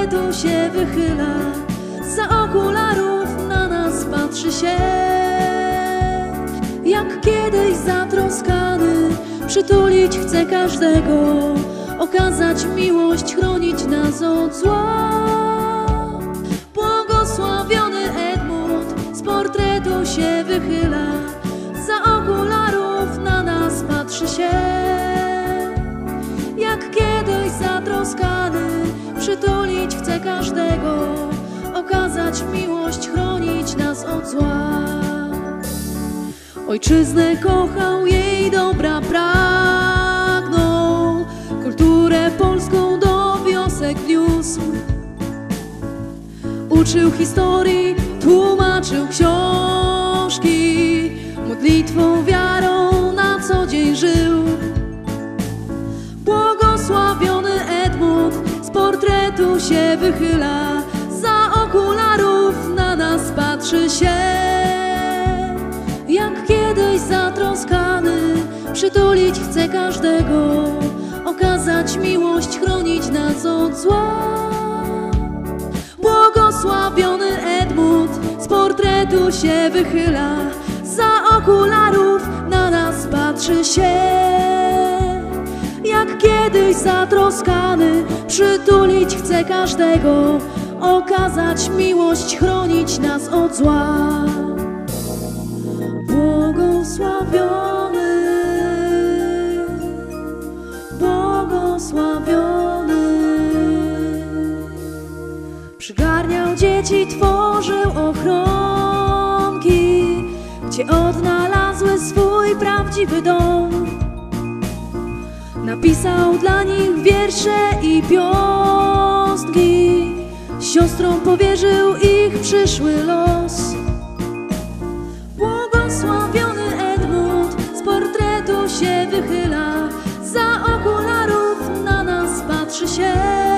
portretu się wychyla, za okularów na nas patrzy się. Jak kiedyś zatroskany, przytulić chce każdego, okazać miłość, chronić nas od zła. Błogosławiony Edmund z portretu się wychyla, za okularów na nas patrzy się. Jak kiedyś zatroskany, przytulić chce każdego, okazać miłość, chronić nas od zła. Ojczyznę kochał, jej dobra pragnął, kulturę polską do wiosek niósł. Uczył historii, tłumaczył książki, modlitwą, wiarą na co dzień żył. Błogosławiony Edmund z portretu się wychyla, za okularów na nas patrzy się. Jak kiedyś zatroskany, przytulić chce każdego, okazać miłość, chronić nas od zła. Błogosławiony Edmund z portretu się wychyla, za okularów na nas patrzy się. Jak kiedyś zatroskany, przytulić chce każdego, okazać miłość, chronić nas od zła. Błogosławiony, błogosławiony. Przygarniał dzieci, tworzył ochronki, gdzie odnalazły swój prawdziwy dom. Napisał dla nich wiersze i piąstki, siostrom powierzył ich przyszły los. Błogosławiony Edmund z portretu się wychyla, za okularów na nas patrzy się.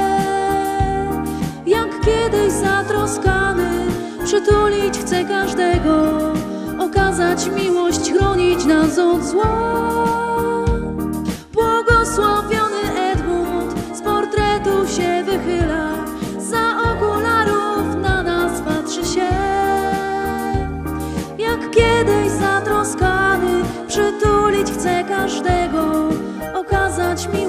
Jak kiedyś zatroskany, przytulić chce każdego, okazać miłość, chronić nas od zła. Błogosławiony Edmund z portretu się wychyla, za okularów na nas patrzy się. Jak kiedyś zatroskany, przytulić chce każdego, okazać miłość.